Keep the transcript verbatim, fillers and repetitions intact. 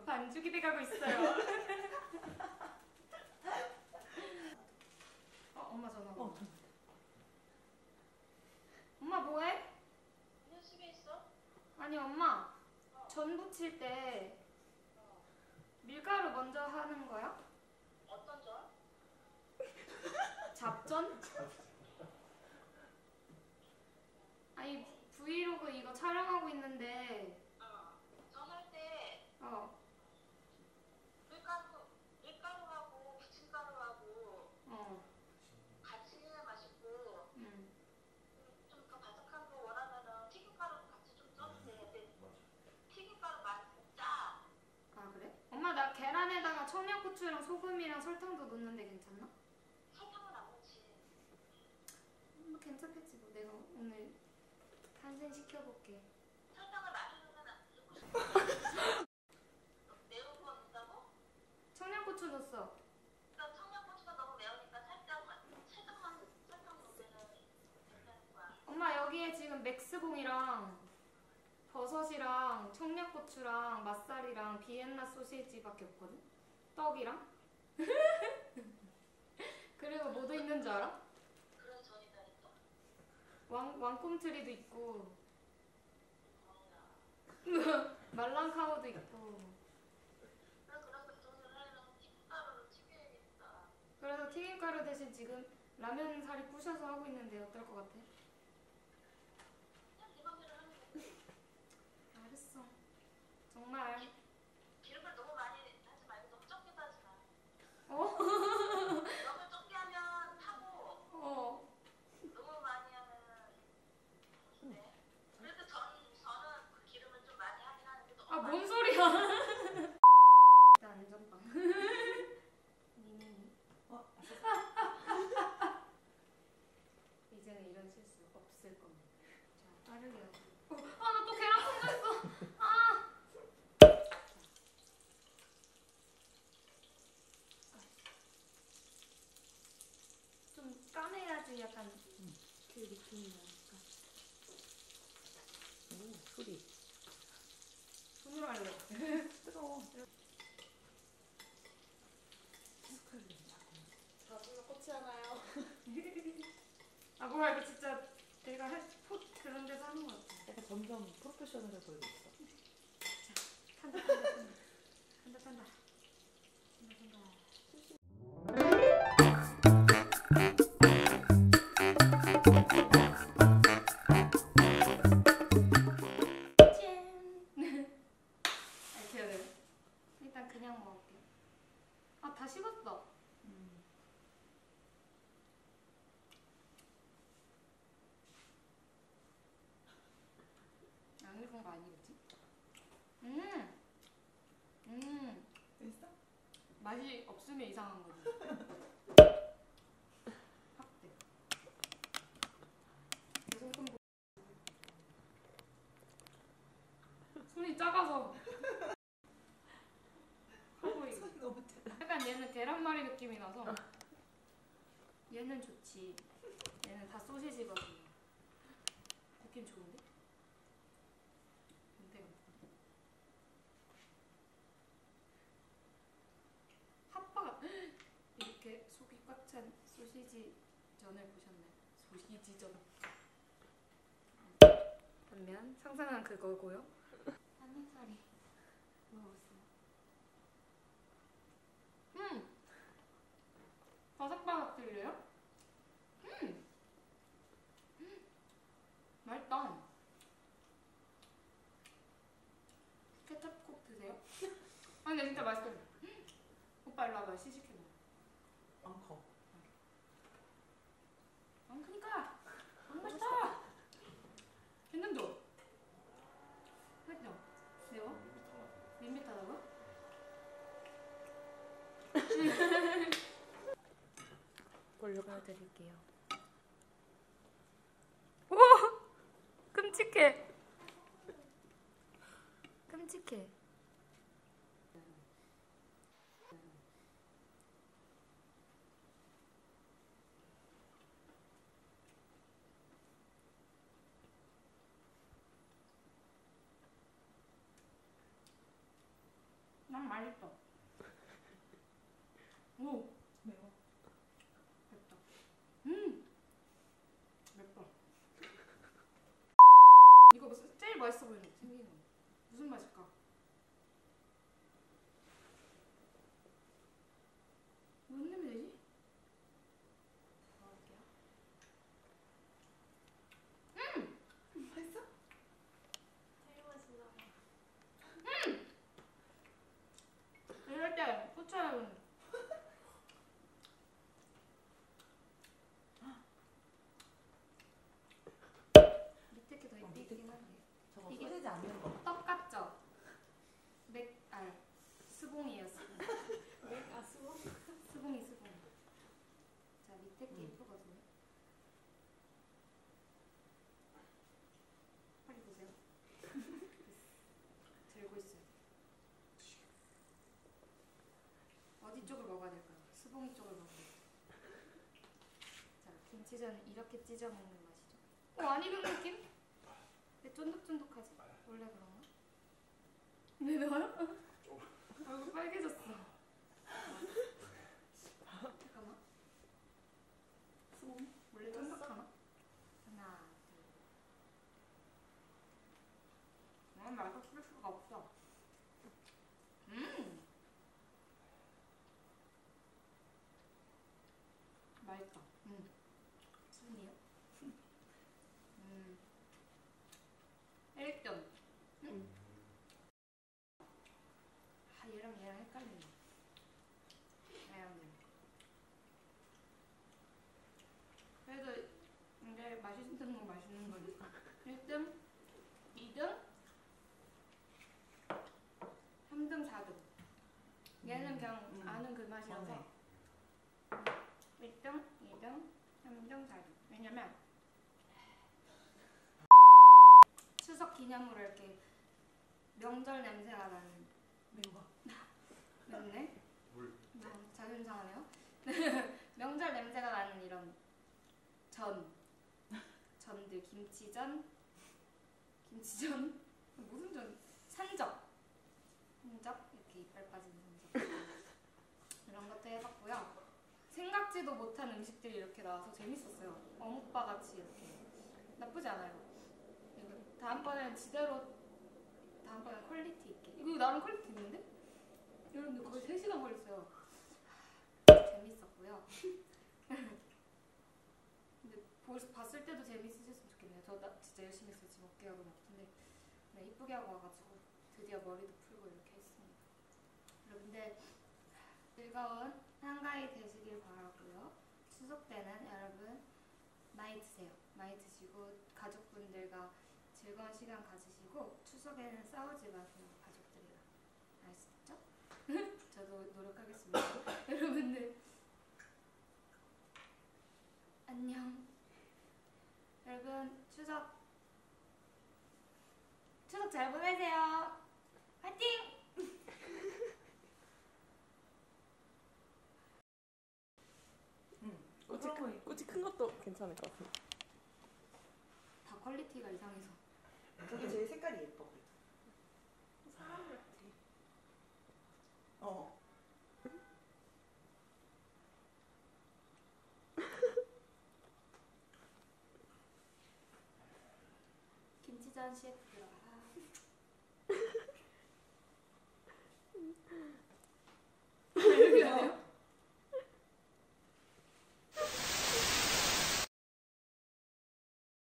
반죽이 돼가고 있어요. 어, 엄마 전화. 어. 엄마 뭐해? 그냥 집에 있어? 아니 엄마 어. 전 부칠 때 어. 밀가루 먼저 하는 거야? 어떤 전? 잡전? 아니 브이로그 이거 촬영하고 있는데 어. 전할 때 어. 밀가루, 밀가루하고 부침가루하고 어. 같이 해야 맛있고 음. 좀 더 바삭한 거 원하면은 튀김가루도 같이 좀 써도 돼. 근데 튀김가루 맛이 짜. 아 그래? 엄마 나 계란에다가 청양고추랑 소금이랑 설탕도 넣는데 괜찮나? 설탕은 안 넣지. 뭐 괜찮겠지 뭐. 내가 오늘 탄생시켜볼게. 설탕을 많이 넣으면 안 넣고 매운 거 넣는다고? 청양고추 넣었어. 그러니까 청양고추가 너무 매우니까 살짝만, 살짝만 설탕 넣으면 괜찮을 거야. 엄마 여기에 지금 맥스봉이랑 버섯이랑 청양고추랑 맛살이랑 비엔나 소시지밖에 없거든? 떡이랑? 그리고 뭐도 있는 줄 알아? 그런 전이 다 있어? 왕, 왕꿈틀이도 있고 어이야. 말랑카우도 있고. 그래, 그래서 돈을 하려면 튀김가루로 튀겨야겠다. 그래서 튀김가루 대신 지금 라면 사리 부셔서 하고 있는데 어떨 것 같아? 그냥 네 맘대로 하면 돼. 알았어. 정말. 기, 기름을 너무 많이 하지 말고 너무 적게도 하지 마. 어? 너무 적게 하면 타고 어. 너무 많이 하면 네. 그래도 전, 저는 그 기름을 좀 많이 하긴 하는데 너무 아, 많이 뭔 소리야? 일단 안전빵. 미니. 어? 이제는 이런 실수 없을 겁니다. 자, 빠르게 하고. 어, 아, 나 또 계란 콩졌어. 아. 좀 까매야지 약간 응. 그 느낌이 나니까. 오, 소리. 손으로 할래. 뜨거워. 자주가 꽃이 하나요? 아 뭐야 이거 진짜 내가 할, 포 그런 데서 하는 것 같아. 약간 점점 프로페셔널해 보이고 있어. 탄다 탄다 탄다 탄다 탄다 탄다 탄다. 짠. 이렇게 해야 돼. 일단 그냥 먹을게. 아 다 식었어. 음. 안 익은 거 아니겠지? 음! 음! 됐어? 맛이 없으면 이상한 거지. 확대. 손금 보... 손이 작아서. 하고 이거. 손이 너무 작아. 약간 얘는 계란말이 느낌이 나서. 얘는 좋지. 얘는 다 소시지거든. 느낌 좋은데? 근데 핫바가 이렇게 속이 꽉 찬 소시지 전을 보셨나요? 소시지 전. 반면 상상한 그거고요. 한입살이 먹어보세요. 음! 바삭바삭 들려요? 음! 음! 맛있다. 케첩 꼭 드세요. 아 근데 진짜 맛있어. 오빠 일로 와봐. 시식해봐. 안 커. 안 크니까 안 맛있다. 괜찮죠? 맛있죠? 매워? 밋밋하다고? 보여드릴게요. 오! 끔찍해. 끔찍해. 난 음, 맛있어. 오, 매워. 맵다. 음, 맵다. 이거 무슨 제일 맛있어 보이는 거 생긴 거. 무슨 맛일까? 무슨 냄새지? 먹어볼게요. 맛있어? 제일 맛있나 봐. 이럴 때 후추를 밑에 게 더 어, 있긴 밑에 한데. 저거 이게- 소세지 않는 거. 떡 같죠? 맥, 아, 스봉이에요, 스봉. 아, 수고. 스봉이 스봉. 자, 밑에 게 음. 예쁘거든요. 빨리 보세요. 들고 있어요. 어디 쪽을 먹어야 될까요? 스봉이 쪽을 먹어야 될까요? 자, 김치전 이렇게 찢어 먹는 맛이죠. 어, 안 익은 느낌? 왜 쫀득쫀득하지? 원래 그런가? 왜 매워요? 얼굴 빨개졌어. 잠깐만. 수봉? 원래 쫀득하나? 하나, 둘. 아, 맛없을 수가 없어. 음! 맛있다. 음. 순이요? 음. 일 점. 음. 아, 얘랑 얘랑 헷갈리네. 얘랑 얘랑. 그래도 이제 맛있는 거 맛있는 거니까. 일 등, 이 등, 삼 등, 사 등. 얘는 그냥 음. 아는 그 맛이라서 일 등, 이 등, 삼 등, 사 등. 왜냐면 추석 기념으로 이렇게 명절 냄새가 나는 매워. 맵네? 물. 너무 자존심하네요. 명절 냄새가 나는 이런 전 전들 김치전 김치전 무슨 전 산적 산적 이렇게 이빨 빠진 산적 이런 것도 해봤고요. 생각지도 못한 음식들이 이렇게 나와서 재밌었어요. 어묵바 같이 이렇게 나쁘지 않아요. 이거 다음번엔 지대로 다음번엔 퀄리티 있게 이거 나름 퀄리티 있는데? 여러분들 거의 세 시간 걸렸어요. 재밌었고요. 근데 보, 봤을 때도 재밌으셨으면 좋겠네요. 저 나, 진짜 열심히 했어요. 지금 어깨가 너무 아픈데 네, 이쁘게 하고 와가지고 드디어 머리도 풀고 이렇게 했습니다. 여러분들 즐거운 한가위 되시길 바라고요. 추석 때는 여러분 많이 드세요. 많이 드시고 가족분들과 즐거운 시간 가지시고 추석에는 싸우지 마세요. 가족들이랑. 아시죠? 저도 노력하겠습니다. 여러분들 안녕. 여러분 추석 추석 잘 보내세요. 화이팅! 응. 꼬치, 그런 거 큰, 있고. 꼬치 큰 것도 괜찮을 것 같아. 다 퀄리티가 이상해서 저게 제일 색깔이 예뻐. 사람 같아. 어. 김치전 씨에프 들어가.